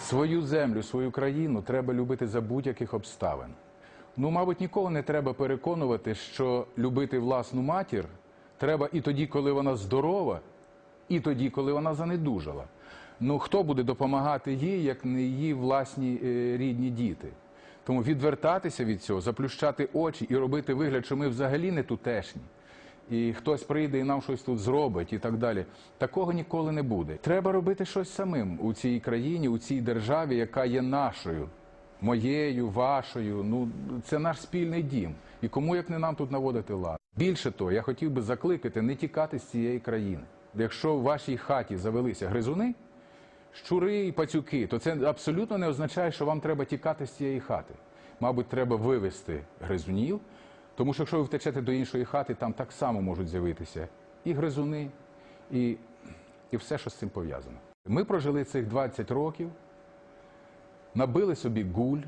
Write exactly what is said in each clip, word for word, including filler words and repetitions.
Свою землю, свою країну треба любити за будь-яких обставин. Ну, мабуть, ніколи не треба переконувати, що любити власну матір треба і тоді, коли вона здорова, і тоді, коли вона занедужала. Ну, хто буде допомагати їй, як не її власні е, рідні діти? Тому відвертатися від цього, заплющати очі і робити вигляд, що ми взагалі не тутешні. І хтось прийде і нам щось тут зробить і так далі. Такого ніколи не буде. Треба робити щось самим у цій країні, у цій державі, яка є нашою. Моєю, вашою. Ну, це наш спільний дім. І кому, як не нам, тут наводити лад. Більше того, я хотів би закликати не тікати з цієї країни. Якщо в вашій хаті завелися гризуни, щури і пацюки, то це абсолютно не означає, що вам треба тікати з цієї хати. Мабуть, треба вивезти гризунів, тому що якщо ви втечете до іншої хати, там так само можуть з'явитися і гризуни, і, і все, що з цим пов'язано. Ми прожили цих двадцять років, набили собі гуль.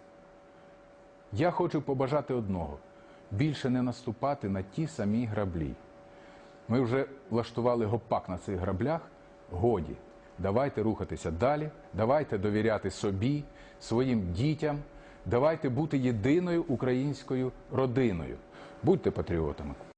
Я хочу побажати одного – більше не наступати на ті самі граблі. Ми вже влаштували гопак на цих граблях, годі. Давайте рухатися далі, давайте довіряти собі, своїм дітям, давайте бути єдиною українською родиною. Будьте патріотами.